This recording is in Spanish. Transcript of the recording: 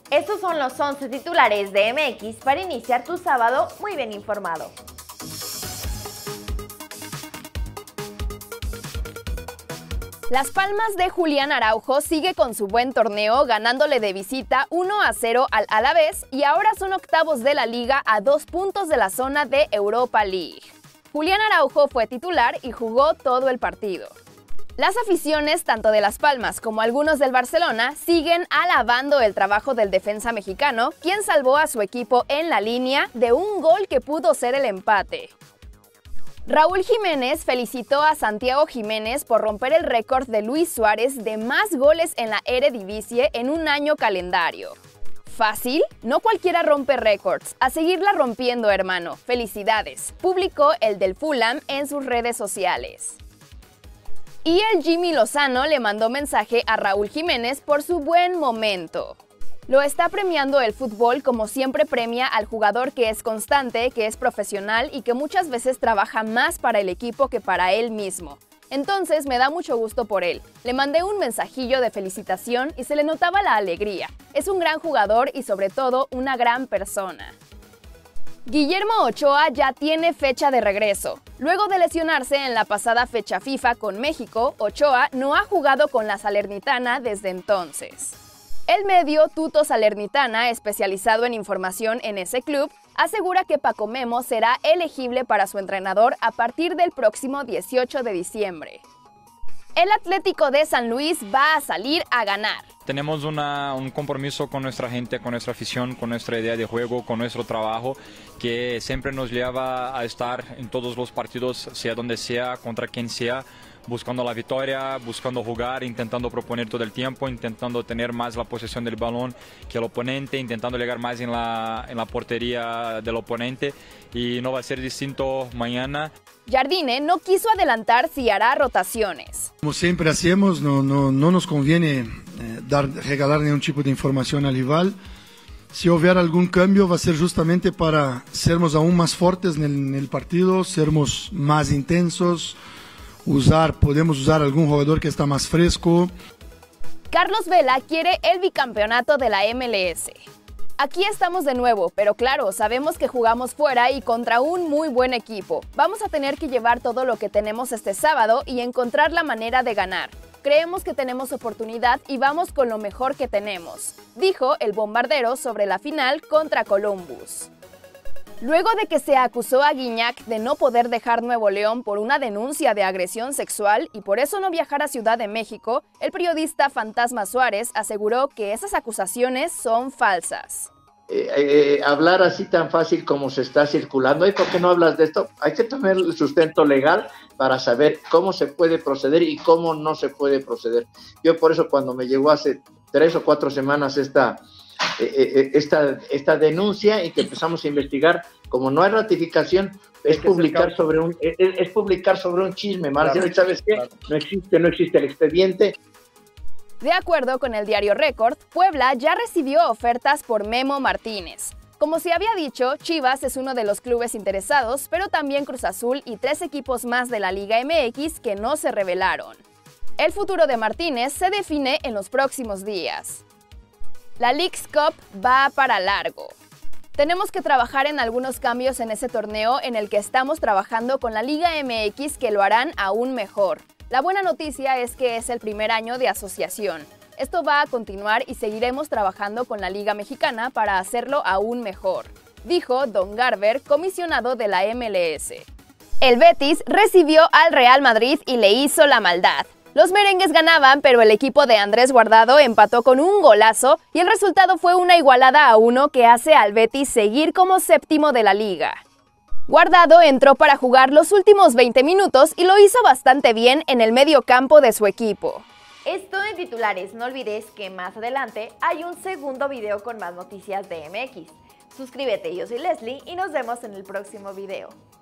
Estos son los 11 titulares de MX para iniciar tu sábado muy bien informado. Las Palmas de Julián Araujo sigue con su buen torneo, ganándole de visita 1-0 al Alavés y ahora son octavos de la liga a 2 puntos de la zona de Europa League. Julián Araujo fue titular y jugó todo el partido. Las aficiones, tanto de Las Palmas como algunos del Barcelona, siguen alabando el trabajo del defensa mexicano, quien salvó a su equipo en la línea de un gol que pudo ser el empate. Raúl Jiménez felicitó a Santiago Jiménez por romper el récord de Luis Suárez de más goles en la Eredivisie en un año calendario. ¿Fácil? No cualquiera rompe récords. A seguirla rompiendo, hermano. Felicidades, publicó el del Fulham en sus redes sociales. Y el Jimmy Lozano le mandó mensaje a Raúl Jiménez por su buen momento. Lo está premiando el fútbol como siempre premia al jugador que es constante, que es profesional y que muchas veces trabaja más para el equipo que para él mismo. Entonces me da mucho gusto por él. Le mandé un mensajillo de felicitación y se le notaba la alegría. Es un gran jugador y sobre todo una gran persona. Guillermo Ochoa ya tiene fecha de regreso. Luego de lesionarse en la pasada fecha FIFA con México, Ochoa no ha jugado con la Salernitana desde entonces. El medio Tutto Salernitana, especializado en información en ese club, asegura que Paco Memo será elegible para su entrenador a partir del próximo 18 de diciembre. El Atlético de San Luis va a salir a ganar. Tenemos un compromiso con nuestra gente, con nuestra afición, con nuestra idea de juego, con nuestro trabajo, que siempre nos lleva a estar en todos los partidos, sea donde sea, contra quien sea, buscando la victoria, buscando jugar, intentando proponer todo el tiempo, intentando tener más la posesión del balón que el oponente, intentando llegar más en la portería del oponente, y no va a ser distinto mañana. Jardine no quiso adelantar si hará rotaciones. Como siempre hacemos, no nos conviene regalar ningún tipo de información al rival. Si hubiera algún cambio va a ser justamente para sermos aún más fuertes en el partido, sermos más intensos, podemos usar algún jugador que está más fresco. Carlos Vela quiere el bicampeonato de la MLS. Aquí estamos de nuevo, pero claro, sabemos que jugamos fuera y contra un muy buen equipo. Vamos a tener que llevar todo lo que tenemos este sábado y encontrar la manera de ganar. Creemos que tenemos oportunidad y vamos con lo mejor que tenemos, dijo el bombardero sobre la final contra Columbus. Luego de que se acusó a Gignac de no poder dejar Nuevo León por una denuncia de agresión sexual y por eso no viajar a Ciudad de México, el periodista Fantasma Suárez aseguró que esas acusaciones son falsas. Hablar así tan fácil como se está circulando, ¿y por qué no hablas de esto? Hay que tener el sustento legal para saber cómo se puede proceder y cómo no se puede proceder. Yo por eso cuando me llegó hace 3 o 4 semanas esta denuncia y que empezamos a investigar, como no hay ratificación, es publicar sobre un chisme, Marcelo, ¿sabes qué? No existe el expediente. De acuerdo con el diario Récord, Puebla ya recibió ofertas por Memo Martínez. Como se había dicho, Chivas es uno de los clubes interesados, pero también Cruz Azul y 3 equipos más de la Liga MX que no se revelaron. El futuro de Martínez se define en los próximos días. La Leagues Cup va para largo. Tenemos que trabajar en algunos cambios en ese torneo en el que estamos trabajando con la Liga MX que lo harán aún mejor. La buena noticia es que es el primer año de asociación. Esto va a continuar y seguiremos trabajando con la Liga Mexicana para hacerlo aún mejor, dijo Don Garber, comisionado de la MLS. El Betis recibió al Real Madrid y le hizo la maldad. Los merengues ganaban, pero el equipo de Andrés Guardado empató con un golazo y el resultado fue una igualada a 1 que hace al Betis seguir como séptimo de la liga. Guardado entró para jugar los últimos 20 minutos y lo hizo bastante bien en el medio campo de su equipo. Esto en titulares, no olvides que más adelante hay un segundo video con más noticias de MX. Suscríbete, yo soy Leslie y nos vemos en el próximo video.